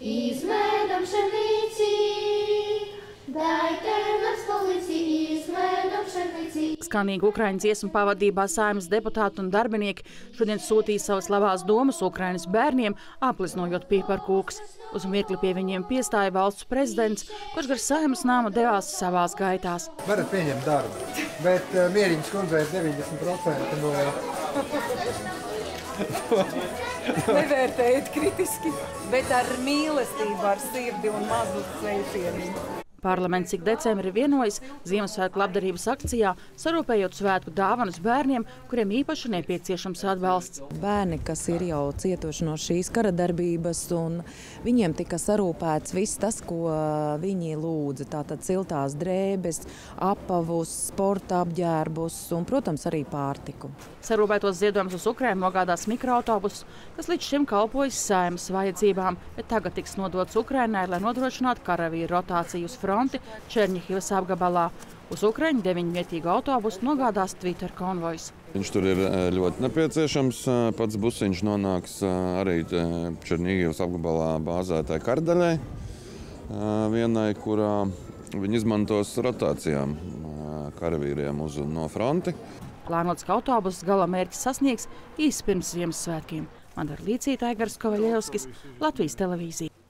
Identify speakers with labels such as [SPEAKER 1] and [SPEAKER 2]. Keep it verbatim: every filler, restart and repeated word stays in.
[SPEAKER 1] Izmēdam šernici, daitem stolici, izmēdam šernici.
[SPEAKER 2] Skanīgi Ukraiņu dziesmu pavadībā Saeimas deputāti un darbinieki šodien sūtīja savas labās domas Ukrainas bērniem, apliznojot pieparkūkas. Uz mirkli pie viņiem piestāja valsts prezidents, kurš gar Saeimas nāmu devās savās gaitās.
[SPEAKER 3] Varat pieņemt darbu, bet uh, Mieriņas kundzei deviņdesmit procenti no...
[SPEAKER 4] Nevērtējiet kritiski, bet ar mīlestību, ar sirdi un mazu sveicienu.
[SPEAKER 2] Parlaments ik decembrī vienojas Ziemassvētku labdarības akcijā, sarūpējot svētku dāvanas bērniem, kuriem īpaši nepieciešams atbalsts.
[SPEAKER 4] Bērni, kas ir jau cietuši no šīs kara darbības, un viņiem tika sarūpēts viss tas, ko viņi lūdza. Tātad siltās drēbes, apavus, sporta apģērbus un, protams, arī pārtiku.
[SPEAKER 2] Sarūpētos ziedojumus uz Ukrainu nogādās mikroautobusus, kas līdz šim kalpojas Saeimas vajadzībām, bet tagad tiks nodots Ukrainai, lai nodrošinātu karavīru rotāciju uz fronti Čerņihivas apgabalā. Uz Ukraiņu deviņvietīgu autobusu nogādās Twitter konvojs.
[SPEAKER 5] Viņš tur ir ļoti nepieciešams. Pats busiņš nonāks arī Čerņihivas apgabalā bāzētai kardaļai, vienai, kurā viņi izmantos rotācijām karavīriem uz no fronti.
[SPEAKER 2] Plānots, ka autobusu gala mērķis sasniegs īsi pirms Ziemassvētkiem. Madara Līcīte, Aigars Kovaļevskis, Latvijas televīzija.